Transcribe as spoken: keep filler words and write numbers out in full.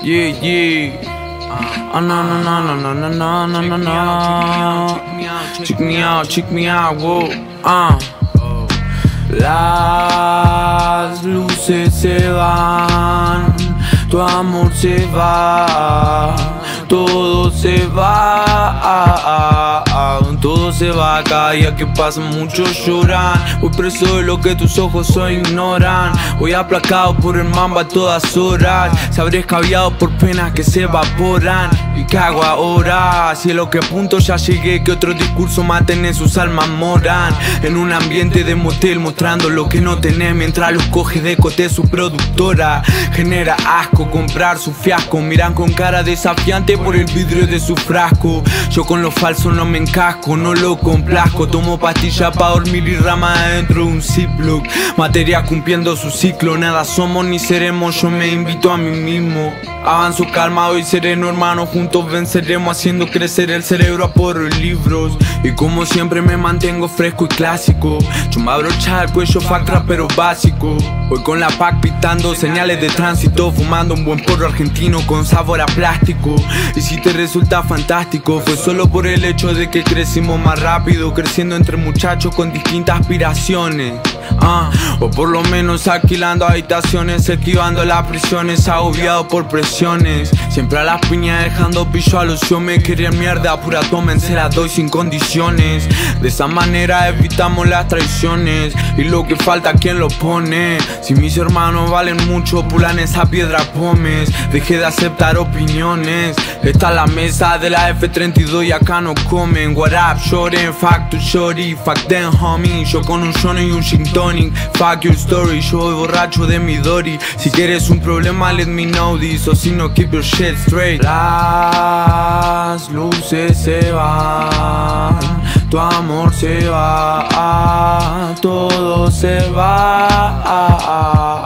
Yeah, yeah. Oh, no, no, no, no, no, no, no, no, no, no. Check me out, check me out, whoa. Uh. Las luces se van, tu amor se va, todo se va, todo se va. Cada día que pasa muchos lloran. Voy preso de lo que tus ojos hoy ignoran. Voy aplacado por el mamba a todas horas. Sabré escabiado por penas que se evaporan. ¿Y qué hago ahora? Si a lo que apunto ya llegué, que otro discurso maten en sus almas moran. En un ambiente de motel mostrando lo que no tenés, mientras los coge de cote su productora. Genera asco comprar su fiasco. Miran con cara desafiante por el vidrio de su frasco. Yo con lo falso no me encasco, no lo complazco. Tomo pastilla pa' dormir y rama dentro de un ziploc. Materia cumpliendo su ciclo. Nada somos ni seremos, yo me invito a mí mismo. Avanzo calmado y sereno, hermano. Juntos venceremos haciendo crecer el cerebro a por libros. Y como siempre me mantengo fresco y clásico. Yo me abrocha el cuello factra pero básico. Voy con la pack pitando señales de tránsito. Fumando un buen porro argentino con sabor a plástico. Y si te resulta fantástico, fue solo por el hecho de que crecimos más rápido. Creciendo entre muchachos con distintas aspiraciones. Ah, o por lo menos alquilando habitaciones, esquivando las prisiones, agobiado por presiones. Siempre a las piñas dejando pillo a los me querían mierda, pura tomen, se la doy sin condiciones. De esa manera evitamos las traiciones. Y lo que falta, ¿quién lo pone? Si mis hermanos valen mucho, pulan esa piedra pomes. Dejé de aceptar opiniones. Está la mesa de la F treinta y dos y acá no comen. What up, shorty, fuck to shorty, fuck them homie. Yo con un shonen y un gin tonic, fuck your story. Yo voy borracho de mi Dory. Si quieres un problema, let me know this. O si no, keep your shit straight. Las luces se van, tu amor se va, todo se va.